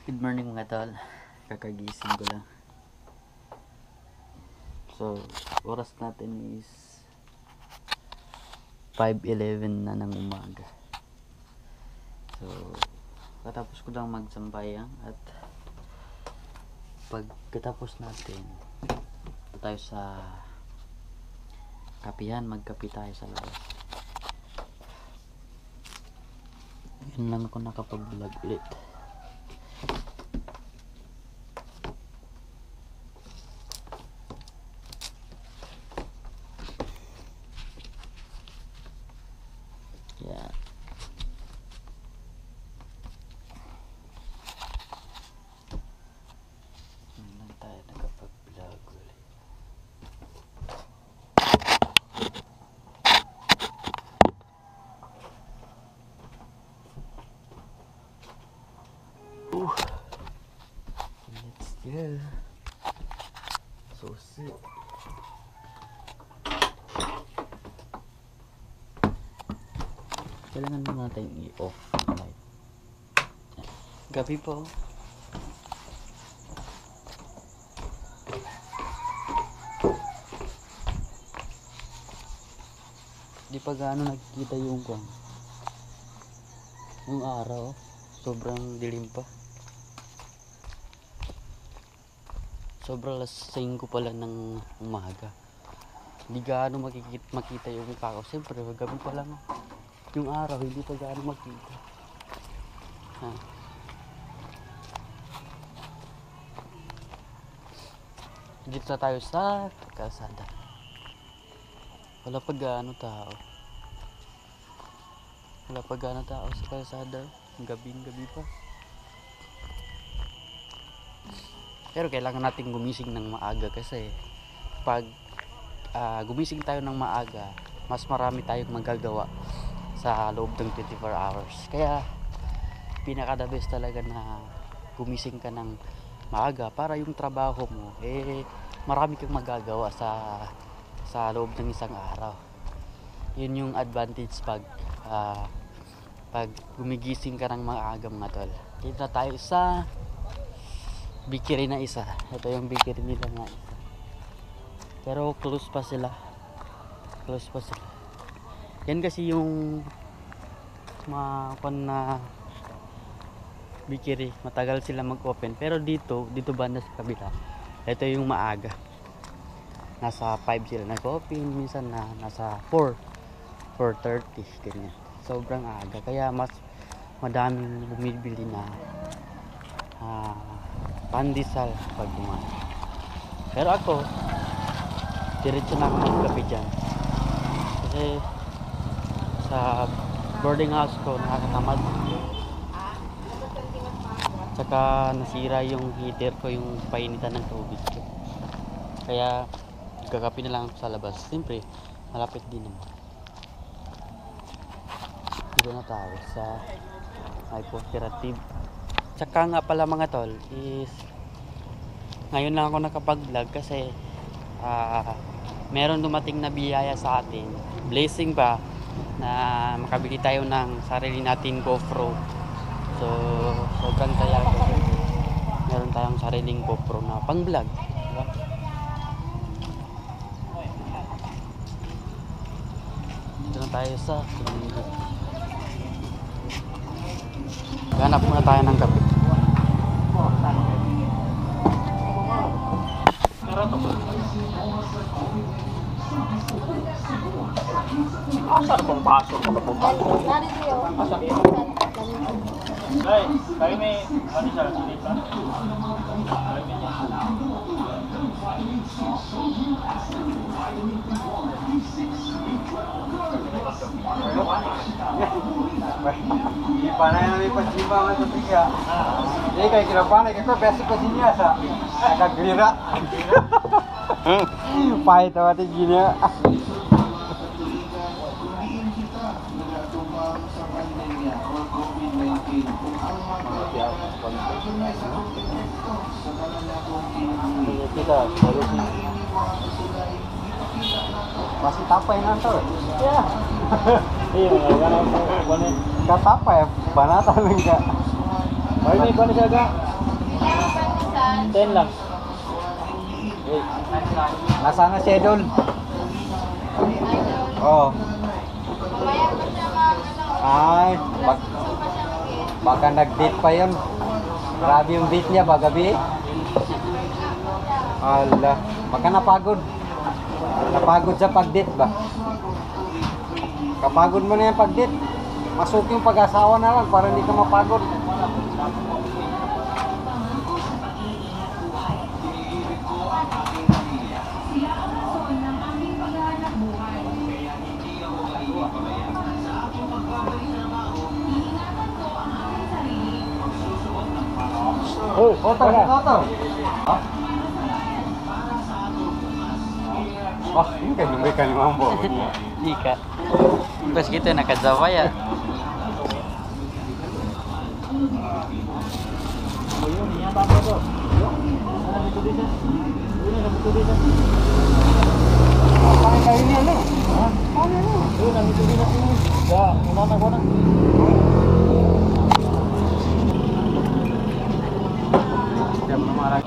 Good morning mga tol. Kakagising ko lang. So, oras natin is 5:11 na ng umaga. So, katapos ko lang magsampayang at pagkatapos natin tayo sa kapihan, magkapi tayo sa labas. Yun lang ako nakapag-vlog ulit. Yeah. Yun lang tayo nakapag-vlog ulit. Let's go. So sick. Kailangan mo natin i-off light. Gabi po. Di pa gaano nakikita yung araw. Sobrang dilim pa. Sobrang alas 5 pala ng umaga. Hindi gaano makita yung mukha ko. Siyempre, gabi pa lang yung araw, hindi pa gaano makita. Dito na tayo sa kalsada. Wala pa gaano tao. Sa kalsada. Gabi pa. Pero kailangan natin gumising ng maaga kasi pag gumising tayo ng maaga, mas marami tayong magagawa sa loob ng 24 hours. Kaya pinaka the best talaga na gumising ka ng maaga para yung trabaho mo marami kang magagawa sa loob ng isang araw. Yun yung advantage pag gumigising ka ng maaga mga tol. Dito na tayo sa bakery na isa. Ito yung bakery nila na isa. Pero close pa sila. Yan kasi yung mga na bakery, matagal sila mag-open. Pero dito banda sa kabila, ito yung maaga. Nasa 5 sila nag-open, minsan nasa 4:30 ganyan. Sobrang aga, kaya mas madaming bumibili na pandesal pag dumaan. Pero ako, diretso na ako magkape dyan. Kasi sa boarding house ko nakakatamad. Tsaka nasira yung heater ko, yung painitan ng tubig ko. Kaya gagapi na lang ako sa labas. Siyempre, malapit din naman. Dito na tayo sa may cooperative. Tsaka nga pala mga tol is ngayon lang ako nakapag-vlog kasi meron dumating na biyaya sa atin, blessing ba, na makabili tayo ng sarili nating GoPro. So sobrang saya ko. Meron tayong sariling GoPro na pang vlog, diba? Dito na tayo sa hanap muna tayo ng kape. Asal pong pasok ka po ba? Ay, kayo may manisal dito. Di pa na yung pagsimbangan sa tiga. Jadi kayak kira-kira kayak besok ke sini asa. Agak gelira. Pahit banget gini ya. Kita solusi Masih tapa yang nonton? ya. Iya, kan apa? Kata apa ya? Banatan enggak? Oh, ini kondisi agak 10 lang. Nasaan na si Idol? Oo. Ay, baka nag-date pa yun. Grabe yung date niya ba gabi? Ala, baka napagod. Napagod sa pag-date ba? Kapagod mo na yung pag-date. Masuk yung pag-asawa na lang para hindi ka mapagod. Oh, foto. Oh, ini kan memberikan ngomong. Ika. Terus gitu nakajawa ya. Pakai kayu ini ano? Jam marah.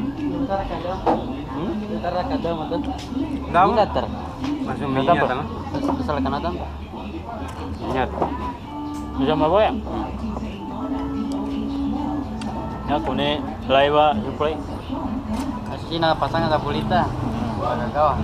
Ntar kada mata. Daw? Ingat ter. Langsung minyak ano? Kesal kanatan. Minyak. Bisa apa ya? Ya, kune live replay. Asli na pasangan sa pulita. Gagawa.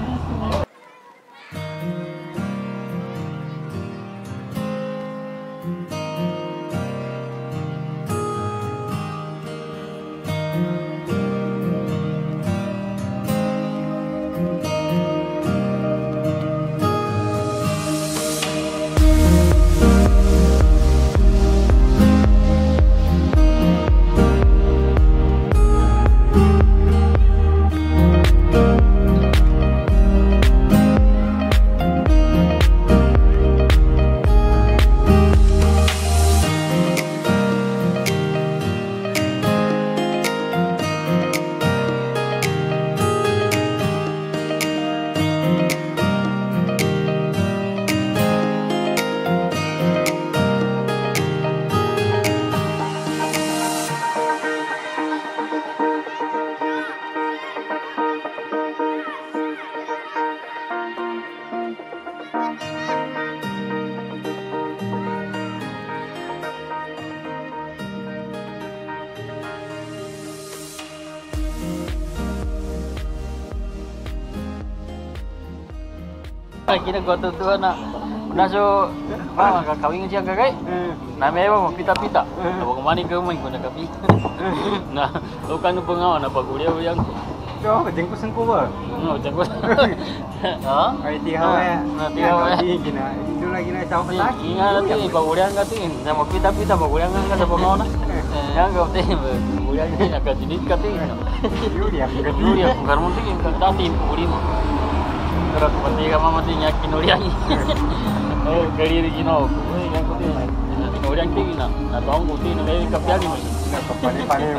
Kinagwatutuan na. Naso, kakawin siya kagay. Nami mo pita-pita. Abo kumani ka mo ko nakapi. Na, ukan po nga na pagulya-ulyang ko. So, jengkusan ko ba? No, jago. Ha? Ay, tihaw ya. Tihaw ya. Itu lagi na isang pataki. Ingat natin, pagulyan ka tin. Sa magpita-pita, pagulyan ka sa pangona. Yang kau tin, pagulyan ka nakadinit ka tin. Yuri, Yuri, kung karmon tin, dati puli mo. Pero pati ka mamati niya kinulyan. Oh, kariri ginawa ko. Yang ko tin, kinulyan tin na. Nataong ko tin, may kapyali mo. Kapani-pani.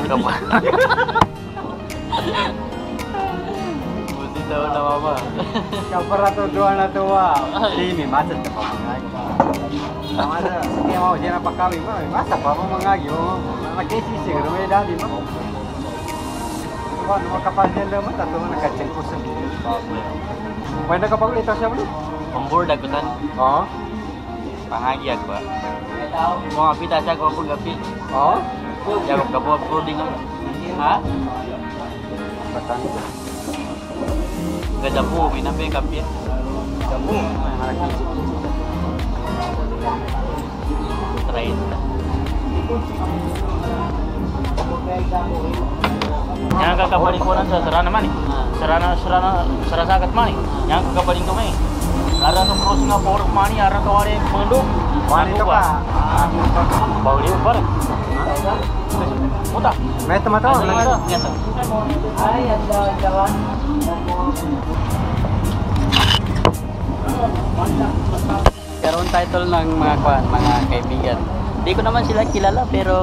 Buti daw na mama. Kaparato doa na tuwa. Ini masa pa mangagi. Sama sa sige mau siya na pakawi mo. Masa pa mo mangagi mo. Nakisi siguro may dadi mo. Wala mo kapasya lang mo tato na kaceng kusan. Pwede ka pag ito siya mo? Pambur dagutan. Oo. Pangagi ako. Mo ngapita siya ko pag gapi. Oo. Ya ko kabuat proding ako. Ha? Batan. Gada po, minabe kapi. Jamu. Try. Yang kakabaling ko sa sarana man eh. Sarasagat man eh. Yang kakabaling ko man eh. Ara to crossing nga for mani, ara to wale munduk. Mani to pa. Bauli par. Muta. May tomato. Nyata. Ay, jawan. Karoon title ng mga mga kaibigan. Hindi ko naman sila kilala pero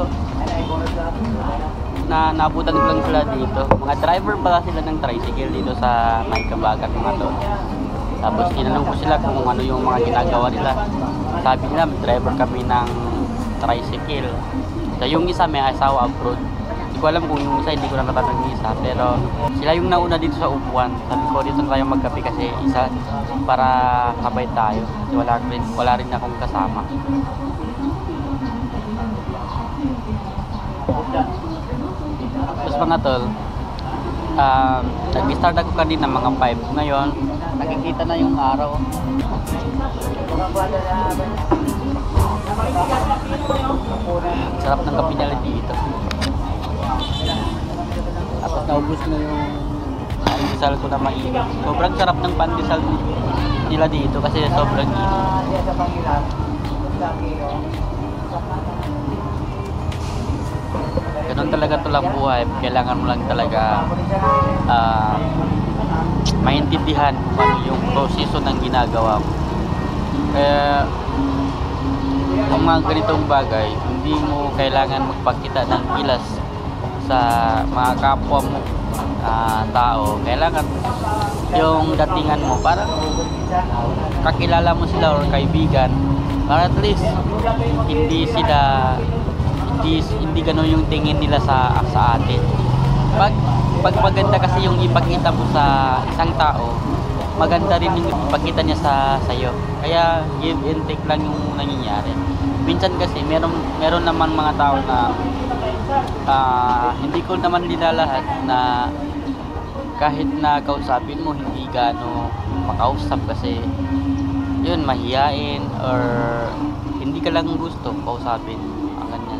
naabutan ko lang sila dito. Mga driver pala sila ng tricycle dito sa may Kabagat mga to. Tapos tinanong ko sila kung ano yung mga ginagawa nila. Sabi nila, driver kami ng tricycle. So yung isa may asawa abroad. Hindi ko alam kung yung isa, hindi ko na natanong yung isa. Pero sila yung nauna dito sa upuan. Sabi ko dito na tayo magkape kasi isa para sabay tayo. Kasi wala rin akong kasama. Tapos mga tol, nag-start ako kanina mga 5. Ngayon, nakikita na yung araw. Sarap ng kape nila dito. Tapos naubos na yung pandesal ko na mainit. Sobrang sarap ng pandesal nila dito kasi sobrang init. Ganun talaga to lang buhay. Kailangan mo lang talaga maintindihan kung ano yung proseso ng ginagawa mo. Kaya ang mga ganitong bagay, hindi mo kailangan magpakita ng gilas sa mga kapwa mo tao. Kailangan yung datingan mo parang kakilala mo sila or kaibigan para at least hindi ganun yung tingin nila sa atin. Pag maganda kasi yung ipakita mo sa isang tao, maganda rin yung ipakita niya sa iyo. Kaya give and take lang yung nangyayari. Minsan kasi meron naman mga tao na hindi ko naman nilalahat na kahit na kausapin mo hindi gaano makausap kasi yun mahiyain or hindi ka lang gusto kausapin ang ganyan.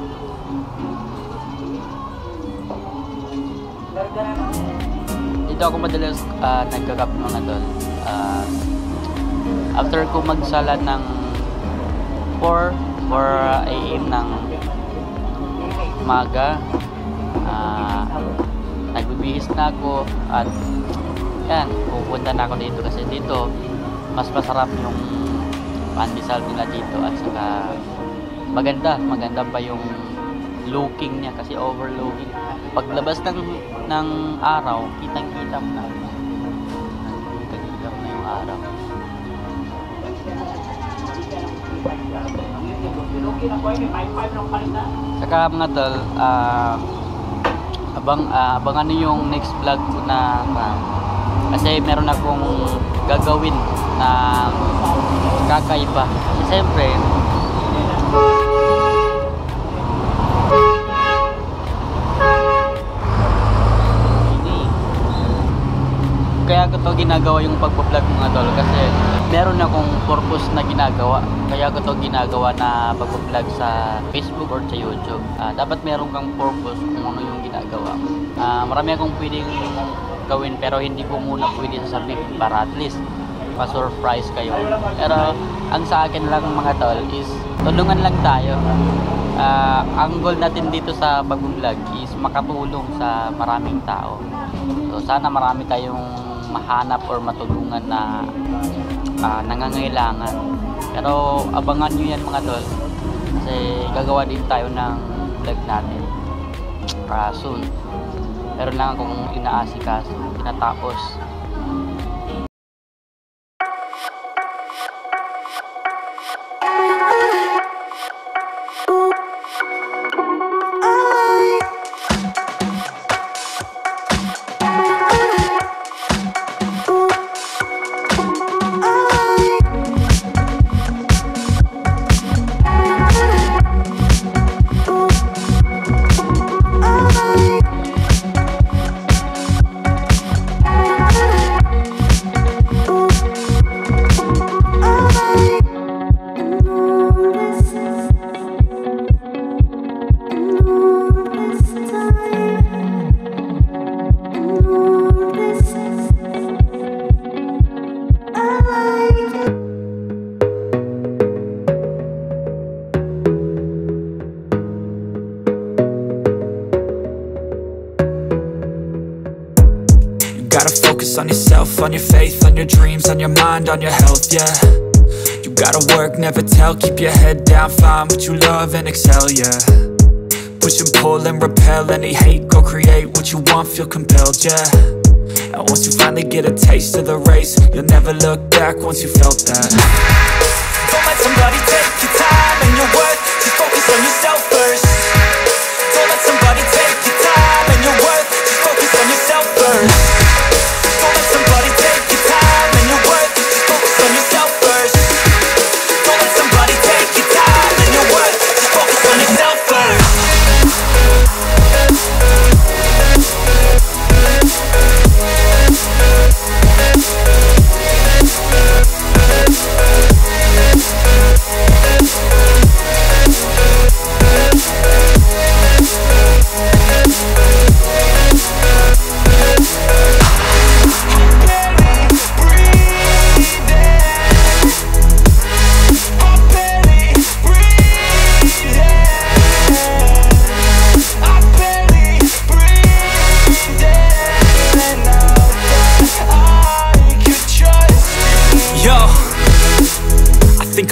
Dito ako madalas nagkakape mga tol. After ko magsala ng 4 AM ng umaga, nagbibihis na ako at yan, pupunta na ako dito kasi dito mas masarap yung pandesal nila dito at saka maganda pa yung looking niya kasi overlooking. Paglabas ng araw, kitang-kita mo na. Kitang-kita mo na yung araw. Saka mga tol, abangan nyo yung next vlog ko na kasi meron akong gagawin na kakaiba. Kasi siyempre kaya ko to ginagawa yung pagpa-vlog mga tol kasi meron akong purpose na ginagawa. Kaya ko to ginagawa na pagpa-vlog sa Facebook or sa YouTube. Dapat meron kang purpose kung ano yung ginagawa. Marami akong pwedeng gawin pero hindi ko muna pwede sasabihin para at least pa-surprise kayo. Pero ang sa akin lang mga tol is tulungan lang tayo. Ang goal natin dito sa pag-vlog is makatulong sa maraming tao. So sana marami tayong mahanap or matulungan na nangangailangan. Pero abangan nyo yan mga tol kasi gagawa din tayo ng vlog natin soon. Pero lang akong inaasikaso, tinatapos. Gotta focus on yourself, on your faith, on your dreams, on your mind, on your health, yeah. You gotta work, never tell, keep your head down, find what you love and excel, yeah. Push and pull and repel any hate, go create what you want, feel compelled, yeah. And once you finally get a taste of the race, you'll never look back once you felt that. Don't let somebody take your time and your worth, just focus on yourself first. Don't let somebody take your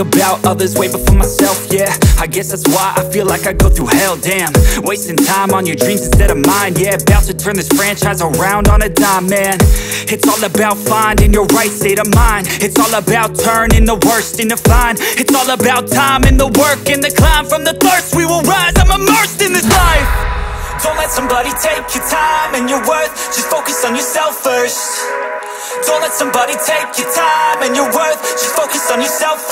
about others way before myself, yeah. I guess that's why I feel like I go through hell, damn. Wasting time on your dreams instead of mine, yeah. About to turn this franchise around on a dime, man. It's all about finding your right state of mind. It's all about turning the worst into fine. It's all about time and the work and the climb. From the thirst we will rise, I'm immersed in this life. Don't let somebody take your time and your worth. Just focus on yourself first. Don't let somebody take your time and your worth. Just focus on yourself.